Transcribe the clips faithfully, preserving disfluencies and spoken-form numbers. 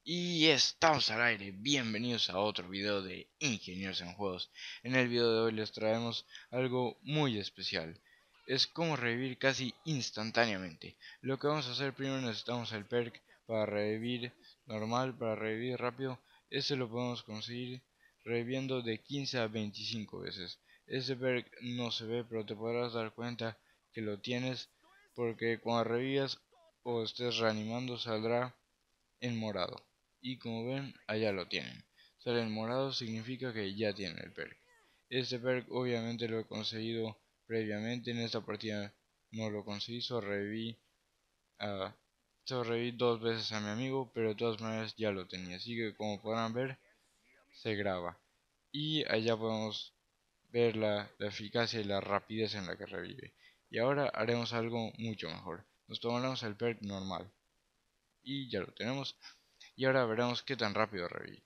Y estamos al aire, bienvenidos a otro video de Ingenieros en Juegos. En el video de hoy les traemos algo muy especial. Es como revivir casi instantáneamente. Lo que vamos a hacer primero, necesitamos el perk para revivir normal, para revivir rápido. Este lo podemos conseguir reviviendo de quince a veinticinco veces. Este perk no se ve, pero te podrás dar cuenta que lo tienes, porque cuando revivas o estés reanimando saldrá en morado. Y como ven, allá lo tienen. Sale en morado, significa que ya tienen el perk. Este perk obviamente lo he conseguido previamente. En esta partida no lo conseguí, solo reviví, a, solo reviví dos veces a mi amigo, pero de todas maneras ya lo tenía. Así que como podrán ver, se graba. Y allá podemos ver la, la eficacia y la rapidez en la que revive. Y ahora haremos algo mucho mejor. Nos tomaremos el perk normal. Y ya lo tenemos. Y ahora veremos qué tan rápido revive.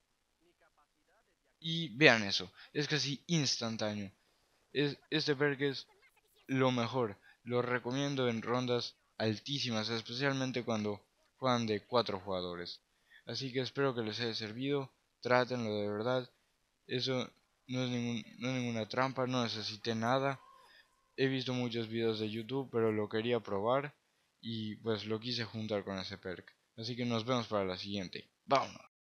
Y vean eso, es casi instantáneo. Es, este perk es lo mejor. Lo recomiendo en rondas altísimas, especialmente cuando juegan de cuatro jugadores. Así que espero que les haya servido. Trátenlo de verdad. Eso no es, ningún, no es ninguna trampa, no necesité nada. He visto muchos videos de YouTube, pero lo quería probar y pues lo quise juntar con ese perk. Así que nos vemos para la siguiente. ¡Vámonos!